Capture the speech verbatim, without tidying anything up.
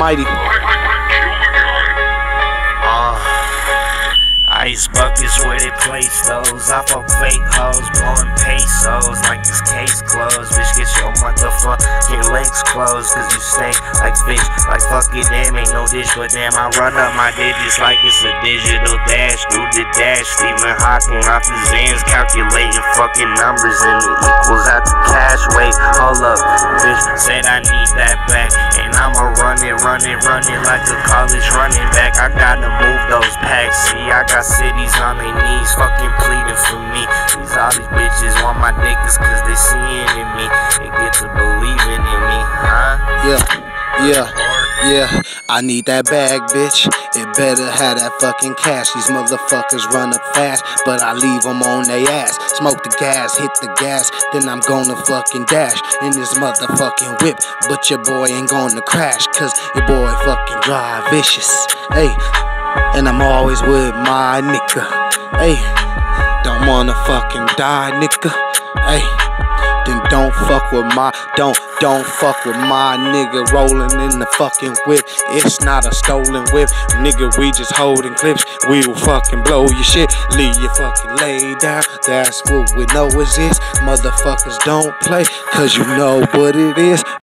Almighty. Ice buckets where they place those. I fuck fake hoes, blowing pesos like this case closed. Bitch, get your motherfucking legs closed, cause you stay like bitch, like fuck it, damn, ain't no dish, but damn, I run up my digits like it's a digital dash. Do the dash, Stephen Hawking off the Zans, calculating fucking numbers and it equals out the cash. Wait, hold up, bitch said I need that back, and I'ma run it, run it, run it like a college running back. I gotta move those packs, see, I got cities on their knees, fucking pleading for me. These all these bitches want my niggas cause they seeing in me. They get to believing in me, huh? Yeah, yeah, yeah. I need that bag, bitch. It better have that fucking cash. These motherfuckers run up fast, but I leave them on their ass. Smoke the gas, hit the gas, then I'm gonna fucking dash in this motherfucking whip. But your boy ain't gonna crash, cause your boy fucking drive vicious. Hey. And I'm always with my nigga. Hey, don't wanna fucking die, nigga. Hey, then don't fuck with my, don't, don't fuck with my nigga rolling in the fucking whip. It's not a stolen whip, nigga, we just holding clips. We will fucking blow your shit, leave you fucking lay down. That's what we know is this. Motherfuckers don't play, cause you know what it is.